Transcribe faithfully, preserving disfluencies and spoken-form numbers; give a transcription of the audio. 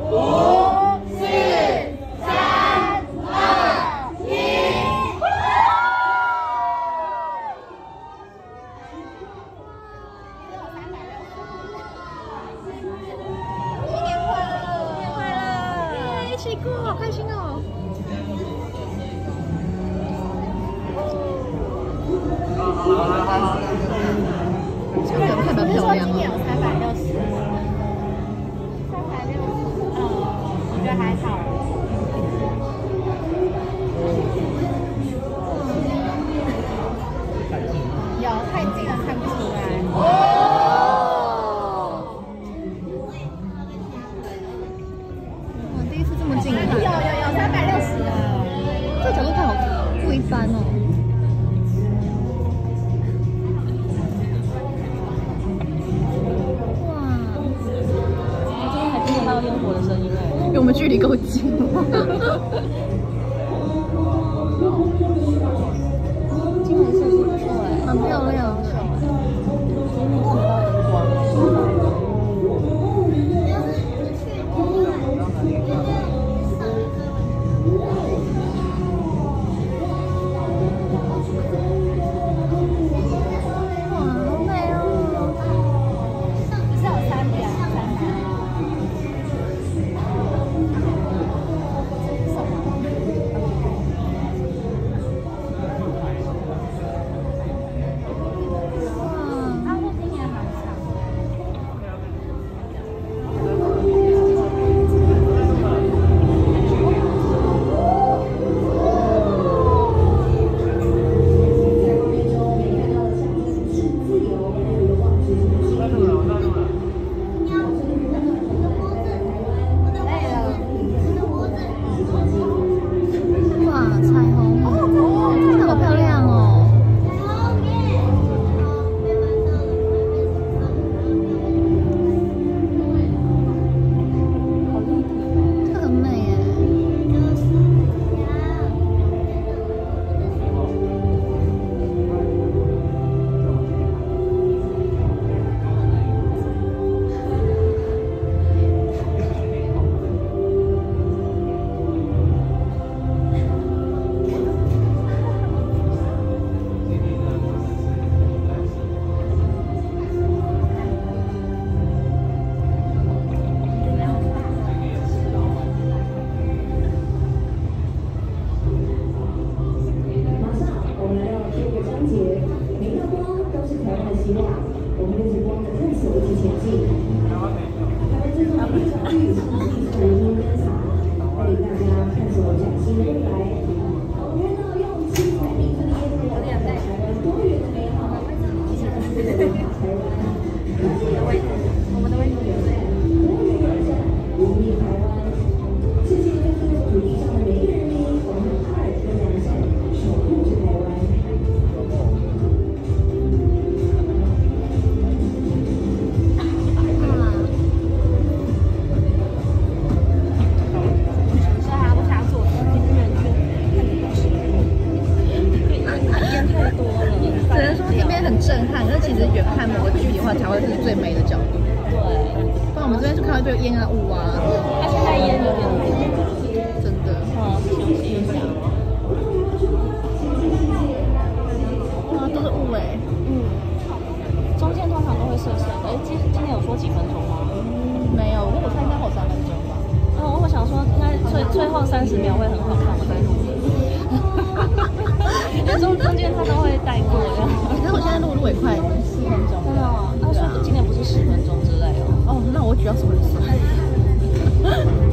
这个人看起来漂亮今年有三百六十，三百六十，嗯，我觉得还好。有太近了看不出来。哦。 哇，第一次这么近看。 有有有三百六十了。 这角度看好不一般哦。 烟火的声音哎， 因为我们距离够近。 金黄色是不错哎， 很漂亮。 今天看到荧光。 哇，好美哦！ 不是有三点三百。 震撼，可是其实远看某个距离的话，才会是最美的角度。 对， 不然我们这边就看到一堆烟啊雾啊。 它现在烟有点多， 真的。 哦，详细一下。 哇，都是雾哎。 嗯。中间通常都会涩涩的。哎，今今天有说几分钟吗？ 嗯，没有，我猜应该有三分钟吧。 嗯，我想说，应该最最后三十秒会很好看，我才录的。中中间他都会带过这样。 可是我现在录录也快四分钟。 真的哦，他说今天不是十分钟之类哦。 哦，那我举要什么意思？